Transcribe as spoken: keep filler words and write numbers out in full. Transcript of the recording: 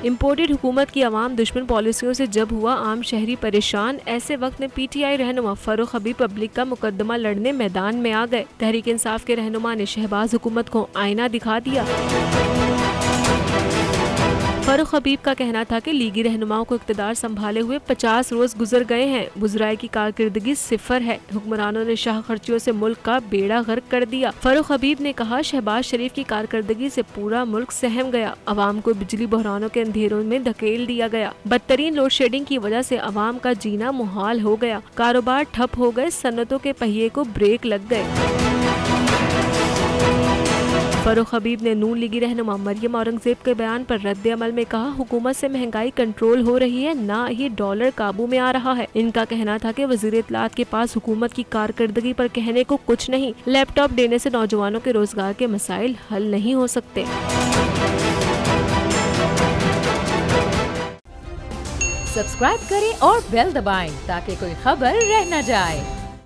Imported हुकूमत की अवाम दुश्मन पॉलिसियों से जब हुआ आम शहरी परेशान, ऐसे वक्त में पीटीआई रहनुमा फारूक हबीब पब्लिक का मुकदमा लड़ने मैदान में आ गए। तहरीक इंसाफ के रहनुमा ने शहबाज हुकूमत को आईना दिखा दिया। फारूक हबीब का कहना था कि लीगी रहनुमाओं को इक़्तिदार संभाले हुए पचास रोज गुजर गए हैं, वज़राए की कारकर्दगी सिफर है, हुक्मरानों ने शाह खर्चियों से मुल्क का बेड़ा गर्क कर दिया। फारूक हबीब ने कहा, शहबाज शरीफ की कारकर्दगी से पूरा मुल्क सहम गया, अवाम को बिजली बहरानों के अंधेरों में धकेल दिया गया, बदतरीन लोड शेडिंग की वजह से अवाम का जीना मुहाल हो गया, कारोबार ठप हो गए, सन्नतों के पहिए को ब्रेक लग गए। फारूक हबीब ने नून लीगी रहनुमा मरियम औरंगजेब के बयान पर रद्द अमल में कहा, हुकूमत से महंगाई कंट्रोल हो रही है, ना ही डॉलर काबू में आ रहा है। इनका कहना था कि वज़ीर इत्तलात के पास हुकूमत की कारकर्दगी पर कहने को कुछ नहीं, लैपटॉप देने से नौजवानों के रोजगार के मसाइल हल नहीं हो सकते। सब्सक्राइब करें और बेल दबाएं ताकि कोई खबर रह न जाए।